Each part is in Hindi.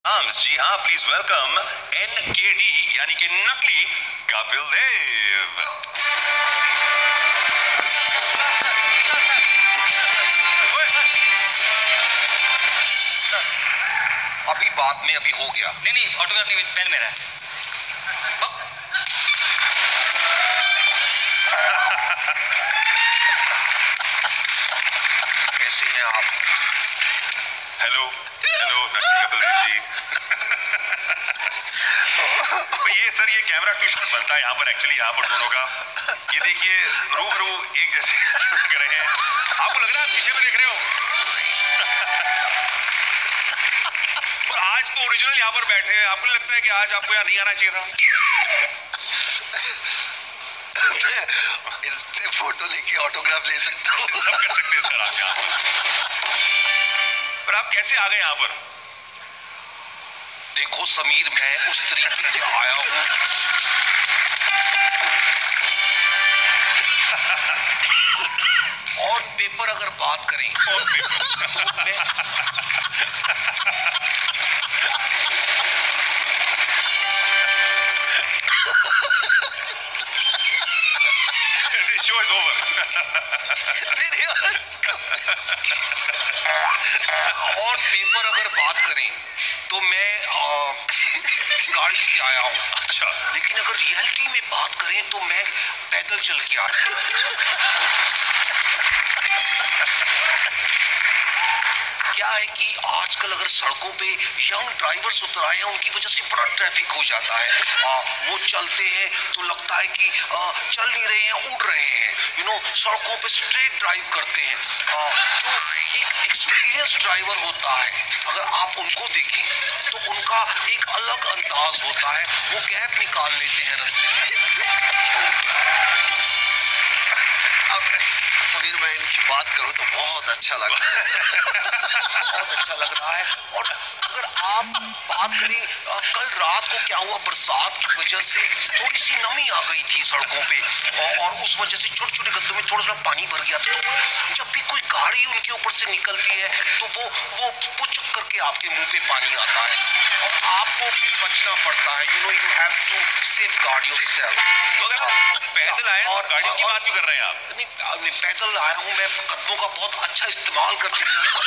जी हाँ, प्लीज वेलकम NKD यानी कि नकली कपिल देव। अभी बाद में अभी हो गया। नहीं ऑटोग्राफ नहीं, पेन मेरा है। कैसे हैं आप? हेलो नकली कपिल देव जी। ये सर, ये कैमरा टू शॉट बनता है यहाँ पर, एक्चुअली यहाँ पर दोनों का। ये देखिए रूबरू एक जैसे लग रहे हैं। आपको लग रहा है आप शीशे में देख रहे हो। और आज तो ओरिजिनल यहाँ पर बैठे हैं। आपको लगता है कि आज आपको यहाँ नहीं आना चाहिए था? इससे फोटो लेके ऑटोग्राफ ले सकता हूँ। सब कर सकते हैं सर आप यहाँ पर आप कैसे आ गए यहाँ पर? देखो समीर, मैं उस तरीके से आया हूँ। ऑन पेपर अगर बात करें तो मैं show is over. On paper अगर बात करें तो मैं गाड़ी से आया हूँ। अच्छा, लेकिन अगर रियलिटी में बात करें तो मैं पैदल चल के आया हूँ। क्या है कि आजकल अगर सड़कों पे यंग ड्राइवर्स उतर आए हैं, उनकी वजह से बड़ा ट्रैफिक हो जाता है। वो चलते हैं तो लगता है कि चल नहीं रहे हैं, उड़ रहे हैं। सड़कों पे स्ट्रेट ड्राइव करते हैं। जो एक एक्सपीरियंस ड्राइवर होता है, अगर आप उनको देखें तो उनका एक अलग अंदाज होता है। वो गैप निकाल लेते हैं रास्ते में। समीर, मैं इनकी बात करूं तो बहुत अच्छा लग रहा है। बहुत अच्छा लग रहा है। और अगर आप बात करें कल रात को क्या हुआ, बरसात की वजह से थोड़ी सी नमी आ गई थी सड़कों पे, और उस वजह से छोटे छोटे गड्ढों में थोड़ा सा पानी भर गया था। तो जब भी कोई गाड़ी उनके ऊपर से निकलती है तो वो पुचक करके आपके मुंह पे पानी आता है और आपको बचना पड़ता है। You have to safeguard yourself. तो अगर आप पैदल आए और गाड़ी की बात क्यों कर रहे हैं आप? नहीं, पैदल आया हूँ मैं, कदमों का बहुत अच्छा इस्तेमाल करके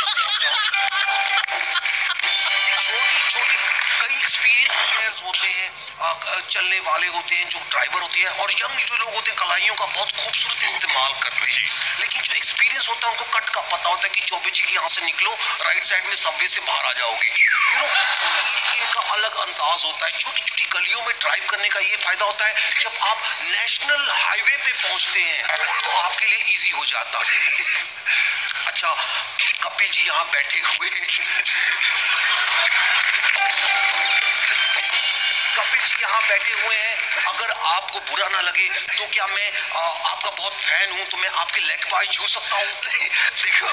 छोटी कई एक्सपीरियंस होते हैं, चलने वाले होते हैं, जो ड्राइवर होते हैं, और यंग जो लोग होते हैं कलाइयों का बहुत खूबसूरत इस्तेमाल करते हैं। लेकिन जो एक्सपीरियंस होता है उनको कट का पता होता है कि चौबे जी के यहाँ से निकलो, राइट साइड में सबवे से बाहर आ जाओगे। इनका अलग अंदाज होता है। छोटी छोटी गलियों में ड्राइव करने का ये फायदा होता है, जब आप नेशनल हाईवे पे पहुंचते हैं तो आपके लिए इजी हो जाता है। अच्छा, कपिल जी यहाँ बैठे हुए हैं। कपिल जी यहाँ बैठे हुए हैं। अगर आपको बुरा ना लगे तो क्या मैं आपका बहुत फैन हूँ, तो मैं आपके लेग पाए छू सकता हूँ? देखो,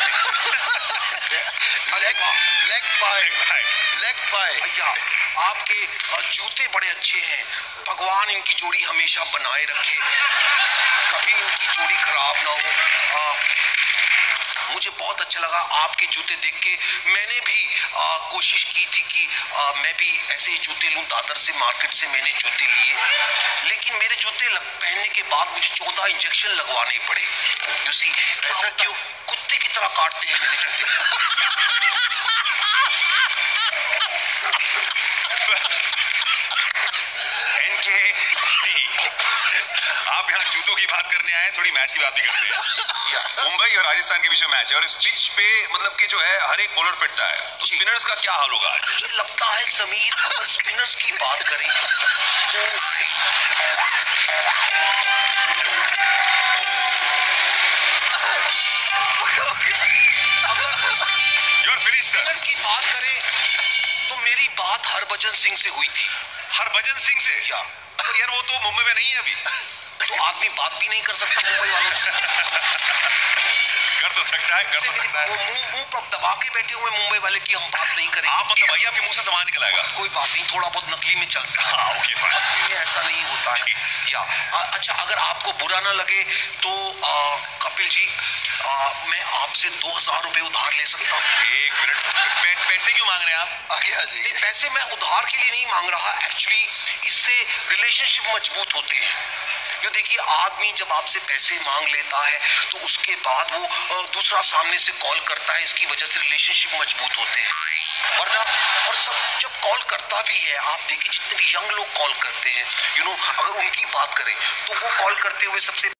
लेग पाए भैया, आपके जूते बड़े अच्छे हैं। भगवान इनकी जोड़ी हमेशा बनाए रखे, कभी इनकी जोड़ी खराब ना हो। मुझे बहुत अच्छा लगा आपके जूते देख के। मैंने भी कोशिश की थी कि मैं भी ऐसे ही जूते लूं। दादर से मार्केट से मैंने जूते लिए, लेकिन मेरे जूते पहनने के बाद मुझे 14 इंजेक्शन लगवाने पड़े। यू सी, ऐसा क्यों? कुत्ते की तरह काटते हैं मेरे जूते। आप यहाँ जूतों की बात करने आए, थोड़ी मैच की बात भी करते हैं। मुंबई और राजस्थान के बीच में मैच है, और इस पिच पे मतलब कि जो है हर एक बॉलर पिटता है, तो स्पिनर्स का क्या हाल होगा? मुझे लगता है समीर, अगर स्पिनर्स की बात करें स्पिनर्स की बात करें तो मेरी बात हरभजन सिंह से हुई थी। हरभजन सिंह से? या तो यार वो तो मुंबई में नहीं है अभी। तो आदमी बात भी नहीं कर सकता मुंबई वालों से। कर तो सकता है, कर तो सकता है। वो मुंह पर दबा के बैठे हुए मुंबई वाले की हम बात नहीं करेंगे। आप मतलब भैया आपके मुंह से सामान निकल आएगा? कोई बात नहीं, थोड़ा बहुत नकली में चलता है। हाँ, ओके, फाइन। असली में ऐसा नहीं होता है। या अच्छा, अगर आपको बुरा ना लगे तो कपिल जी, मैं आपसे 2000 रुपए उधार ले सकता हूँ? एक मिनट, पैसे क्यों मांग रहे हैं आप? आगे जी, पैसे मैं उधार के लिए नहीं मांग रहा, एक्चुअली इससे रिलेशनशिप मजबूत होते हैं। क्यों, देखिए आदमी जब आपसे पैसे मांग लेता है तो उसके बाद वो दूसरा सामने से कॉल करता है, इसकी वजह से रिलेशनशिप मजबूत होते हैं। वरना और सब जब कॉल करता भी है, आप देखिए जितने भी यंग लोग कॉल करते हैं, अगर उनकी बात करें तो वो कॉल करते हुए सबसे